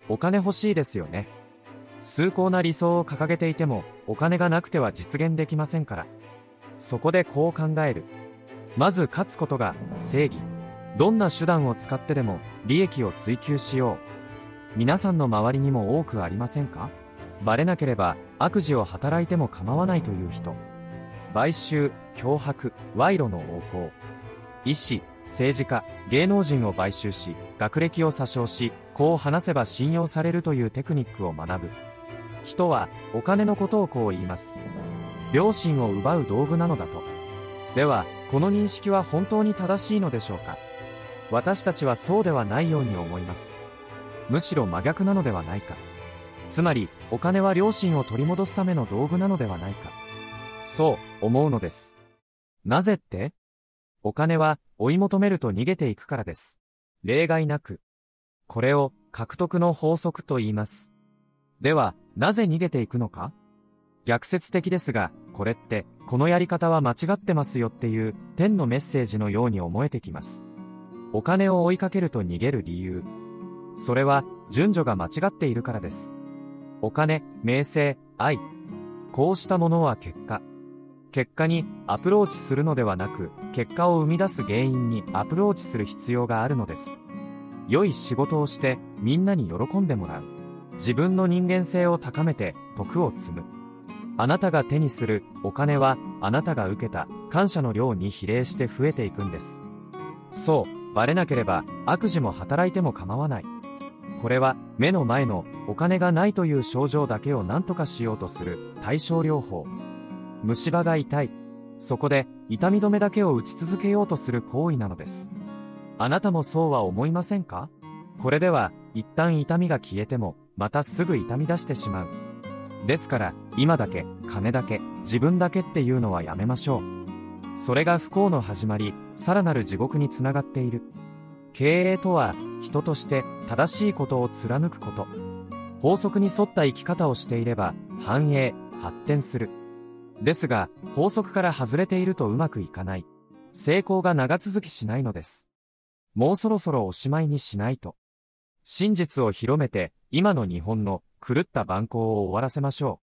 お金欲しいですよね。崇高な理想を掲げていても、お金がなくては実現できませんから。そこでこう考える。まず勝つことが正義。どんな手段を使ってでも利益を追求しよう。皆さんの周りにも多くありませんか？バレなければ悪事を働いても構わないという人。買収、脅迫、賄賂の横行。医師、政治家、芸能人を買収し、学歴を詐称し、こう話せば信用されるというテクニックを学ぶ。人はお金のことをこう言います。良心を奪う道具なのだと。では、この認識は本当に正しいのでしょうか？私たちはそうではないように思います。むしろ真逆なのではないか。つまり、お金は良心を取り戻すための道具なのではないか。そう思うのです。なぜって？お金は追い求めると逃げていくからです。例外なく。これを獲得の法則と言います。では、なぜ逃げていくのか？逆説的ですが、これって、このやり方は間違ってますよっていう天のメッセージのように思えてきます。お金を追いかけると逃げる理由。それは、順序が間違っているからです。お金、名声、愛。こうしたものは結果。結果にアプローチするのではなく、結果を生み出す原因にアプローチする必要があるのです。良い仕事をして、みんなに喜んでもらう。自分の人間性を高めて、徳を積む。あなたが手にするお金は、あなたが受けた感謝の量に比例して増えていくんです。そう、バレなければ悪事も働いても構わない。これは目の前のお金がないという症状だけを何とかしようとする対症療法。虫歯が痛い。そこで痛み止めだけを打ち続けようとする行為なのです。あなたもそうは思いませんか？これでは一旦痛みが消えてもまたすぐ痛み出してしまう。ですから今だけ、金だけ、自分だけっていうのはやめましょう。それが不幸の始まり、さらなる地獄につながっている。経営とは人として正しいことを貫くこと。法則に沿った生き方をしていれば繁栄、発展する。ですが法則から外れているとうまくいかない。成功が長続きしないのです。もうそろそろおしまいにしないと。真実を広めて今の日本の狂った蛮行を終わらせましょう。